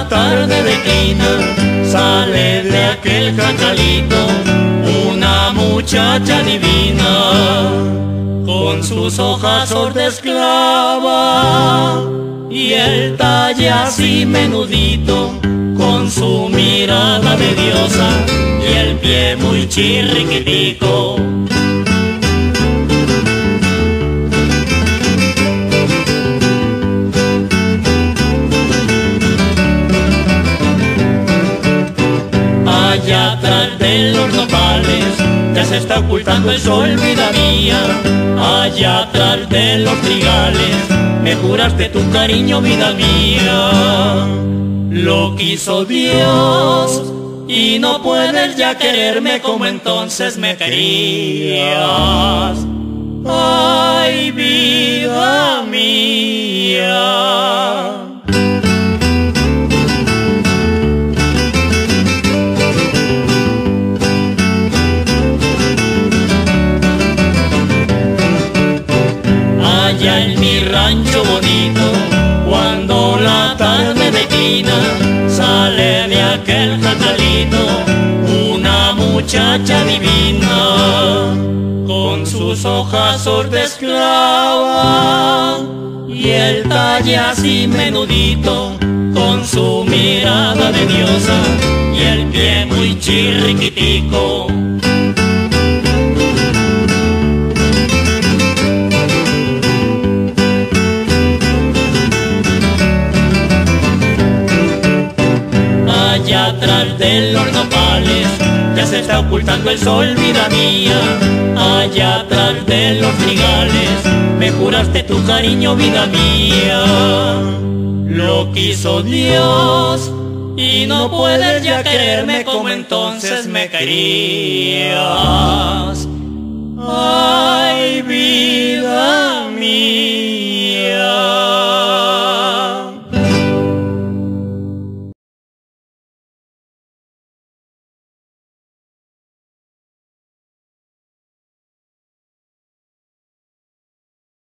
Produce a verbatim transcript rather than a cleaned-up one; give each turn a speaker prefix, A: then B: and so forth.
A: la tarde declina, sale de aquel jacalito una muchacha divina, con sus ojos de esclava y el talle así menudito, con su mirada de diosa y el pie muy chirriquitico. Allá atrás de los nopales ya se está ocultando el sol, vida mía. Allá atrás de los trigales me juraste tu cariño, vida mía. Lo quiso Dios y no puedes ya quererme como entonces me querías. Ay, vida mía. Allá en mi rancho bonito, cuando la tarde declina, sale de aquel jacalito una muchacha divina, con sus ojazos de esclava y el talle así menudito, con su mirada de diosa y el pie muy chirriquitico. Allá atrás de los nopales ya se está ocultando el sol, vida mía. Allá atrás de los trigales me juraste tu cariño, vida mía. Lo quiso Dios y no puedes ya quererme como entonces me querías. Ay,